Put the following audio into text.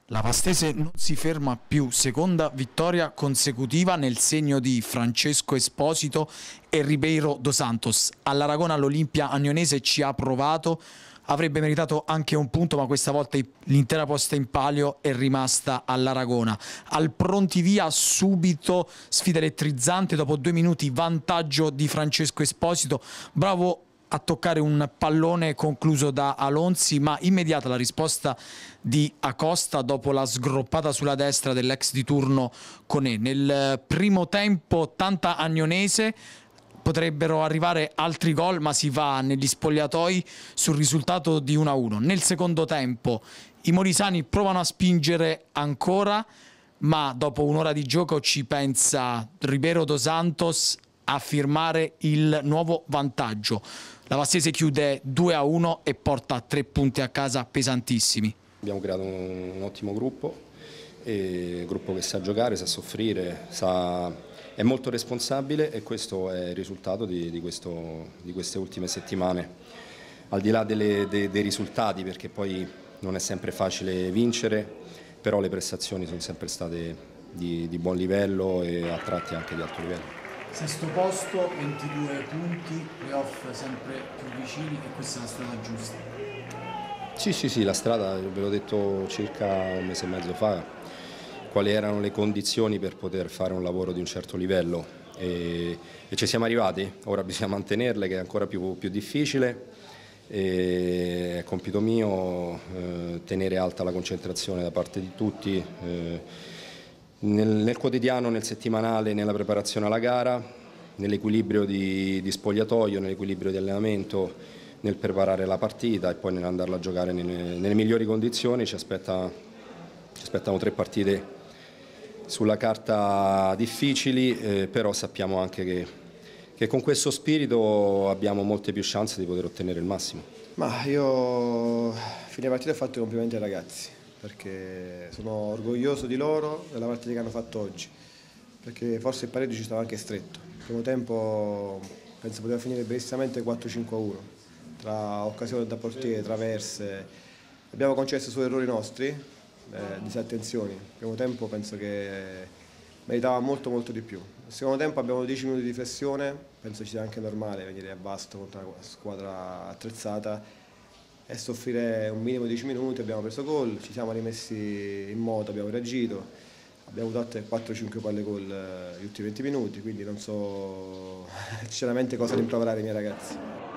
La Vastese non si ferma più, seconda vittoria consecutiva nel segno di Francesco Esposito e Ribeiro dos Santos. All'Aragona l'Olimpia Agnonese ci ha provato, avrebbe meritato anche un punto, ma questa volta l'intera posta in palio è rimasta all'Aragona. Al pronti via subito sfida elettrizzante, dopo 2 minuti vantaggio di Francesco Esposito, bravo a toccare un pallone concluso da Alonzi, ma immediata la risposta di Acosta dopo la sgroppata sulla destra dell'ex di turno Conè. Nel primo tempo tanta agnonese, potrebbero arrivare altri gol, ma si va negli spogliatoi sul risultato di 1-1. Nel secondo tempo i molisani provano a spingere ancora, ma dopo un'ora di gioco ci pensa Ribeiro dos Santos a firmare il nuovo vantaggio. La Vastese chiude 2-1 e porta 3 punti a casa pesantissimi. Abbiamo creato un ottimo gruppo, un gruppo che sa giocare, sa soffrire, è molto responsabile, e questo è il risultato di queste ultime settimane. Al di là dei risultati, perché poi non è sempre facile vincere, però le prestazioni sono sempre state di buon livello e a tratti anche di alto livello. Sesto posto, 22 punti, playoff sempre più vicini, e questa è la strada giusta. Sì, la strada, ve l'ho detto circa un mese e mezzo fa, quali erano le condizioni per poter fare un lavoro di un certo livello, e ci siamo arrivati. Ora bisogna mantenerle, che è ancora più difficile, e è compito mio tenere alta la concentrazione da parte di tutti, nel quotidiano, nel settimanale, nella preparazione alla gara, nell'equilibrio di spogliatoio, nell'equilibrio di allenamento, nel preparare la partita e poi nell'andarla a giocare nelle migliori condizioni. Ci aspettano 3 partite sulla carta difficili, però sappiamo anche che con questo spirito abbiamo molte più chance di poter ottenere il massimo. Ma io fine partita ho fatto i complimenti ai ragazzi, perché sono orgoglioso di loro, della partita che hanno fatto oggi, perché forse il pareggio ci stava anche stretto. Il primo tempo penso poteva finire benissimamente 4-5-1, tra occasioni da portiere, traverse. Abbiamo concesso solo errori nostri, disattenzioni. Il primo tempo penso che meritava molto di più. Nel secondo tempo abbiamo 10 minuti di flessione, penso ci sia anche normale venire a Vasto contro una squadra attrezzata e soffrire un minimo di 10 minuti. Abbiamo preso gol, ci siamo rimessi in moto, abbiamo reagito, abbiamo dato 4-5 palle gol gli ultimi 20 minuti, quindi non so sinceramente cosa rimproverare ai miei ragazzi.